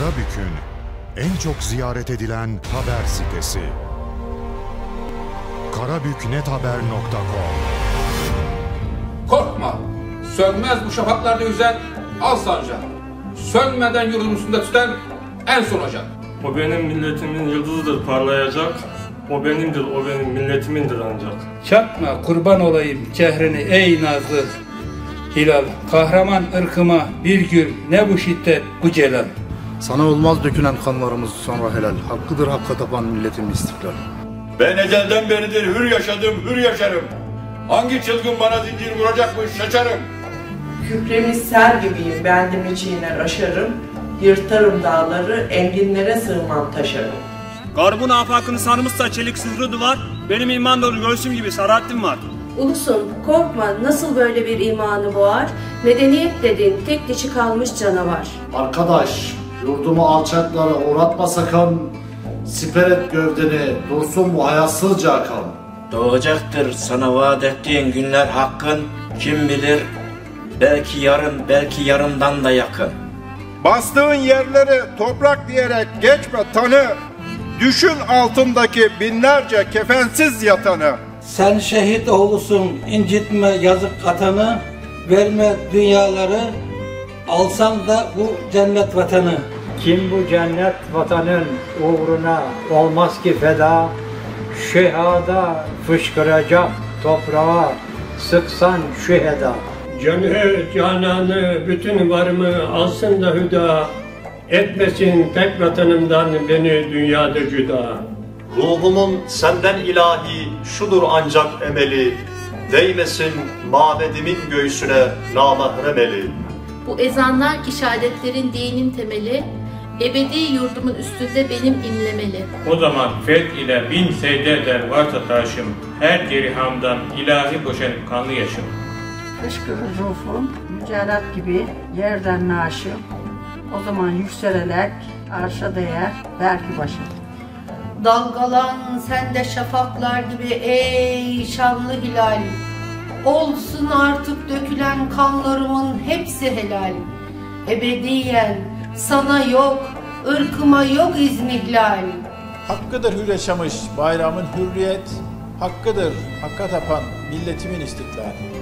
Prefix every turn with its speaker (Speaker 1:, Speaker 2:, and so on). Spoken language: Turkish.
Speaker 1: Karabük'ün en çok ziyaret edilen haber sitesi. karabüknethaber.com.
Speaker 2: Korkma, sönmez bu şafaklarda yüzen al sancağı. Sönmeden yurdun üstünde tüten en son ocak.
Speaker 3: O benim milletimin yıldızıdır parlayacak. O benimdir, o benim milletimindir ancak.
Speaker 4: Çatma kurban olayım çehrini ey nazlı hilal. Kahraman ırkıma bir gül ne bu şiddet bu celal.
Speaker 5: Sana olmaz dökülen kanlarımız sonra helal. Hakkıdır hakka tapan milletin istiklal.
Speaker 6: Ben ezelden beridir hür yaşadım, hür yaşarım. Hangi çılgın bana zincir vuracakmış şaşarım.
Speaker 7: Kükremiş sel gibiyim, bendimi çiğner aşarım. Yırtarım dağları, enginlere sığmam taşarım.
Speaker 8: Garbun afakını sarmışsa çelik sızlı duvar, benim iman dolu göğsüm gibi Sarahattin var.
Speaker 9: Ulusun korkma, nasıl böyle bir imanı boğar? Medeniyet dedin tek dişi kalmış canavar.
Speaker 10: Arkadaş, yurdumu alçaklara uğratma sakın. Siper et gövdeni, dursun bu hayatsızca akan.
Speaker 11: Doğacaktır sana vaat ettiğin günler hakkın. Kim bilir, belki yarın, belki yarından da yakın.
Speaker 12: Bastığın yerleri toprak diyerek geçme tanı. Düşün altındaki binlerce kefensiz yatanı.
Speaker 13: Sen şehit oğlusun, incitme yazık katanı. Verme dünyaları, alsan da bu cennet vatanı.
Speaker 14: Kim bu cennet vatanın uğruna olmaz ki feda? Şehada fışkıracak toprağa, sıksan şüheda.
Speaker 3: Canı cananı bütün varımı alsın da hüda. Etmesin tek vatanımdan beni dünyada cüda.
Speaker 15: Ruhumun senden ilahi şudur ancak emeli. Değmesin mabedimin göğsüne namahrem eli.
Speaker 16: Bu ezanlar ki şehadetlerin dinin temeli, ebedi yurdumun üstünde benim imlemeli.
Speaker 3: O zaman feth ile bin secde eder varsa taşım, her gerihamdan ilahi boşanıp kanlı yaşım.
Speaker 17: Fışkırır ruhum, mücerrat gibi yerden naşım. O zaman yükselerek arşa değer belki başım.
Speaker 18: Dalgalan sen de şafaklar gibi ey şanlı hilal. Olsun artık dökülen kanlarımın hepsi helal. Ebediyen sana yok, ırkıma yok izmihlal.
Speaker 19: Hakkıdır hür yaşamış bayramın hürriyet, hakkıdır hakka tapan milletimin istiklal.